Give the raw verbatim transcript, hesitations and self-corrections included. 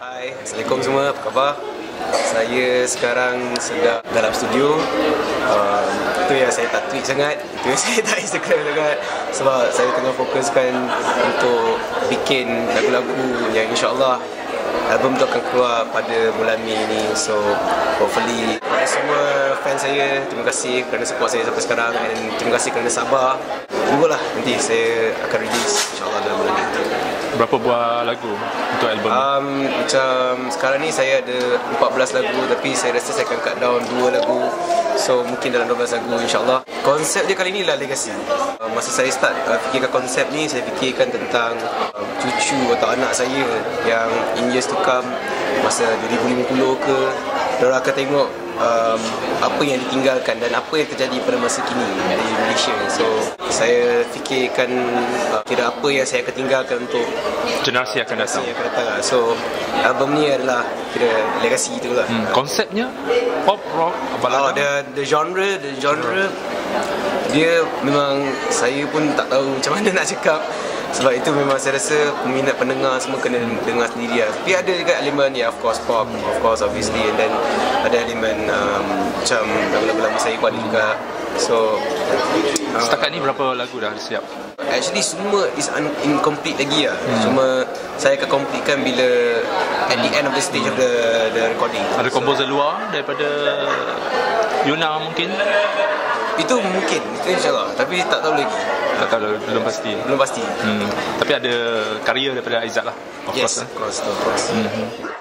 Hai, Assalamualaikum semua, apa khabar? Saya sekarang sedang dalam studio. uh, Itu yang saya tak tweet sangat, itu yang saya tak Instagram sangat. Sebab saya tengah fokuskan untuk bikin lagu-lagu yang insyaAllah album tu akan keluar pada bulan Mei ni. So hopefully kepada semua fans saya, terima kasih kerana support saya sampai sekarang. Dan terima kasih kerana sabar. Tunggulah nanti saya akan release insyaAllah dalam bulan ni. Berapa buah lagu untuk album? Um, macam sekarang ni saya ada empat belas lagu, tapi saya rasa saya akan cut down dua lagu. So mungkin dalam dua belas lagu insyaAllah. Konsep dia kali ni lah legacy. uh, Masa saya start uh, fikirkan konsep ni, saya fikirkan tentang uh, cucu atau anak saya yang in years to come, masa dua ribu lima puluh ke, diorang akan tengok um, apa yang ditinggalkan dan apa yang terjadi pada masa kini di Malaysia. So saya fikirkan uh, kira apa yang saya akan tinggalkan untuk Generasi akan datang. yang akan datang lah. So album ni adalah kira legacy tu lah. Hmm, konsepnya pop rock apa Oh, lagi? the the genre, the genre dia memang saya pun tak tahu macam mana nak cakap. Sebab itu memang saya rasa peminat pendengar semua kena dengar sendiri lah. Tapi ada juga elemen ya, of course pop, of course obviously, and then ada elemen um, macam lagu-lagu lama saya pun ada juga. So uh, Setakat ni berapa lagu dah siap? actually semua is un- incomplete lagi lah. hmm. Cuma saya akan completekan bila at the end of the stage of the the recording. Ada komposer luar daripada Yuna mungkin? Itu mungkin, itu insyaAllah. Tapi tak tahu lagi. Tak tahu, belum pasti. Belum pasti. Hmm. Tapi ada karya daripada Aizat lah. Of Yes, course, of course, of course. Hmm.